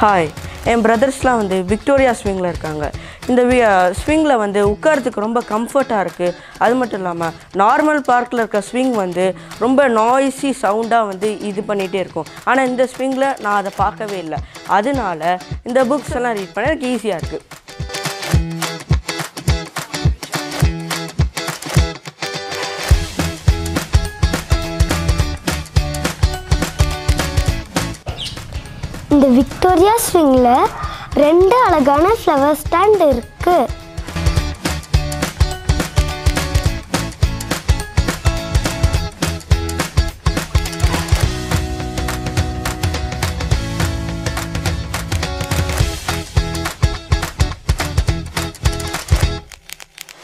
Hi, என் பிரதர்ஸ்லாம் வந்து Victoria ஸ்விங்கில் இருக்காங்க. இந்த ஸ்விங்கில் வந்து உட்காரத்துக்கு ரொம்ப கம்ஃபர்ட்டாக இருக்குது. அது மட்டும் இல்லாமல் நார்மல் பார்க்கில் இருக்க ஸ்விங் வந்து ரொம்ப நாய்ஸி சவுண்டாக வந்து இது பண்ணிகிட்டே இருக்கும். ஆனால் இந்த ஸ்விங்கில் நான் அதை பார்க்கவே இல்லை. அதனால இந்த புக்ஸ் எல்லாம் ரீட் பண்ண எனக்கு ஈஸியாக இருக்குது. இந்த விக்டோரியா ஸ்விங்கில் 2 அழகான ஃப்ளவர் ஸ்டாண்ட் இருக்குது.